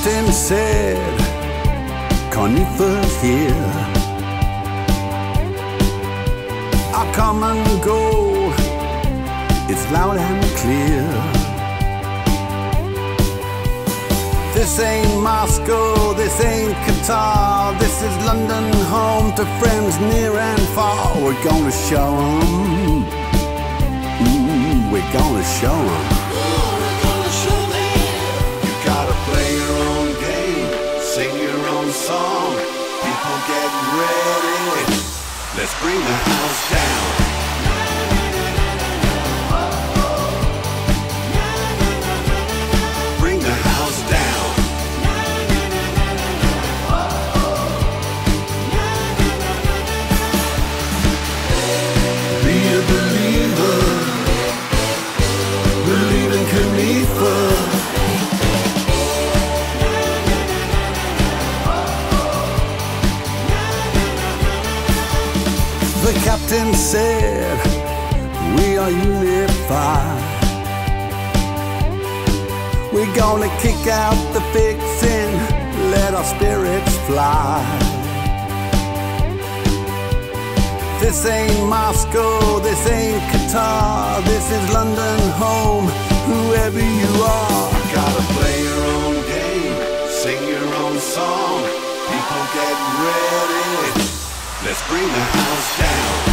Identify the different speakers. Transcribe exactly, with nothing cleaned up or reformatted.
Speaker 1: captain said, CONIFA's here. Our common goal is loud and clear. This ain't Moscow, this ain't Qatar, this is London, home to friends near and far. We're gonna show 'em, mm, we're gonna show 'em.
Speaker 2: We're gonna show them.
Speaker 1: You gotta play your own game, sing your own song. People get ready, let's bring the house down. Bring the house down. Be a believer, believe in CONIFA. The captain said, we are unified. We're gonna kick out the fixing, let our spirits fly. This ain't Moscow, this ain't Qatar, this is London, home, whoever you are. You gotta play your own game, sing your own song. People get ready, let's bring the house down.